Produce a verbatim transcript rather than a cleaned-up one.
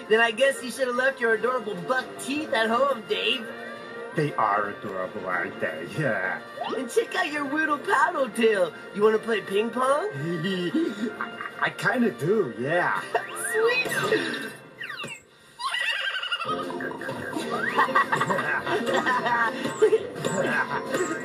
Then I guess you should have left your adorable buck teeth at home, Dave. They are adorable, aren't they? Yeah. And check out your Woodle Paddle tail. You want to play ping pong? I, I kind of do, yeah. Sweet.